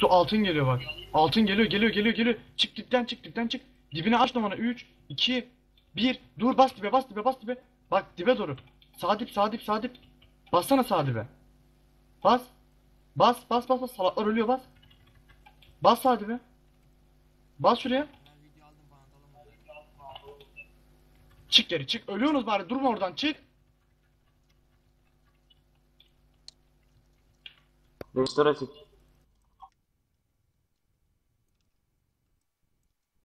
Su altın geliyor bak. Altın geliyor. Çık dipten çık. Dibine aç numara 3, 2, 1. Dur bas dibe. Bak dibe doğru. Sağ dip. Bassana sağ dibe. Bas. Bas. Salaklar ölüyor bas. Bas sağ dibe. Bas şuraya. Çık geri çık. Ölüyorsunuz bari durma oradan çık. Restore çek.